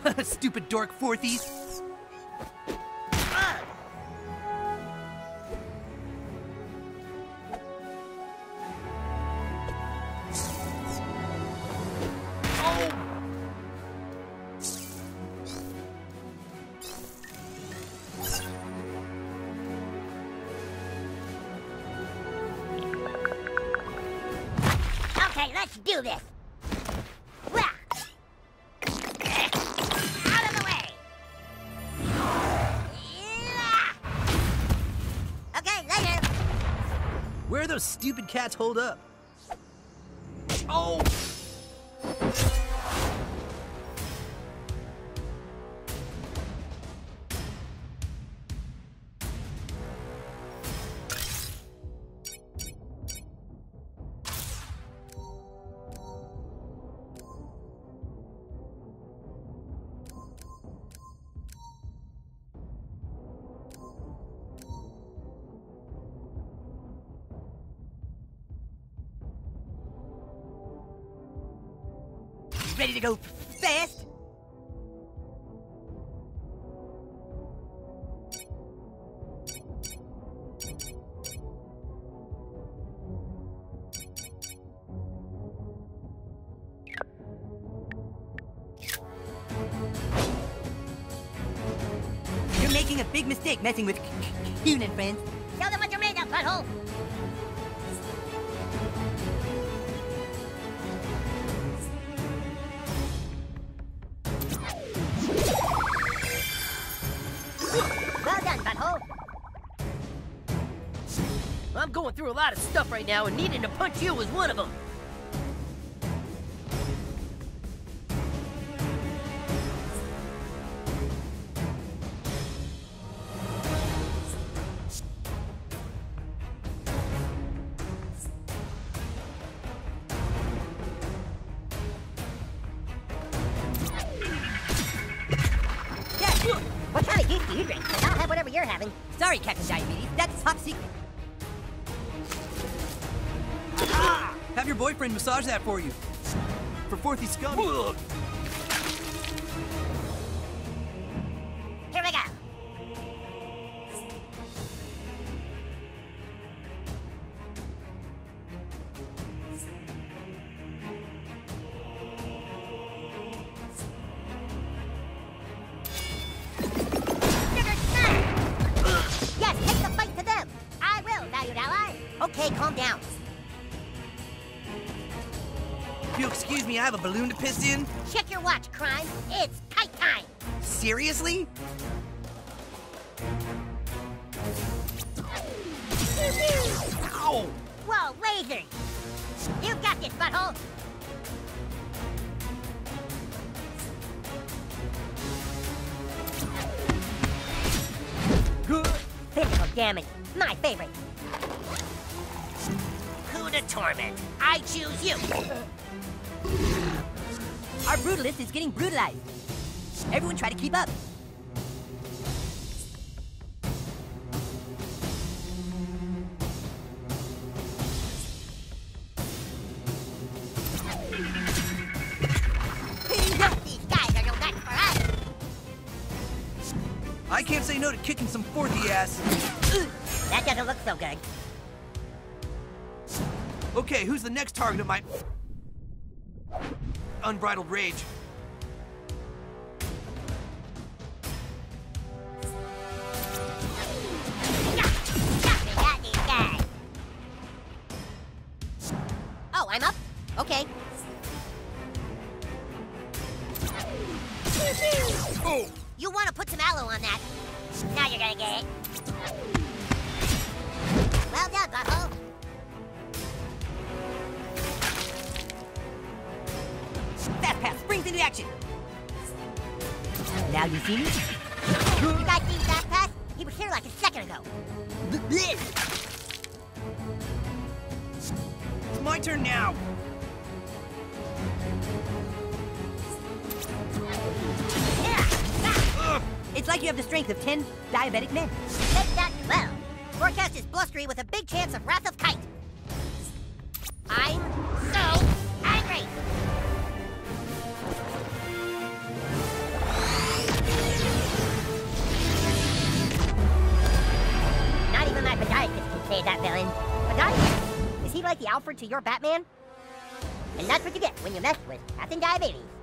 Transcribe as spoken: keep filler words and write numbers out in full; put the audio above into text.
Stupid dork fourthies. Okay, let's do this. Wah! Out of the way. Yeah! Okay, later. Where are those stupid cats holed up? Oh! Ready to go fast? You're making a big mistake messing with Coon and friends. Show them what you're made of, butthole. Well done, butthole. I'm going through a lot of stuff right now, and needing to punch you was one of them. What kind of juice do you drink? 'Cause I'll have whatever you're having. Sorry, Captain Diabetes. That's top secret. Have your boyfriend massage that for you. For fourthy scum. Here we go. Yes, take the fight to them. I will, valued ally. Okay, calm down. If you'll excuse me, I have a balloon to piss in. Check your watch, Crime. It's kite time. Seriously? Ow! Whoa, lasers. You got this, butthole. Physical damage, my favorite. Who to torment? I choose you. Our brutalist is getting brutalized. Everyone try to keep up. These guys are no match for us. I can't say no to kicking some fourthy ass. That doesn't look so good. Okay, who's the next target of my unbridled rage? Got these guys. Oh, I'm up? Okay. Oh! You want to put some aloe on that. Now you're gonna get it. Well done, butthole. Fast pass springs into action. Now you see me? You guys seen Fast Pass? He was here like a second ago. It's my turn now. Ugh. It's like you have the strength of ten diabetic men. Make that twelve. Forecast is blustery with a big chance of Wrath of Kite. I'm so angry. like the Alfred to your Batman? And that's what you get when you mess with Captain Diabetes.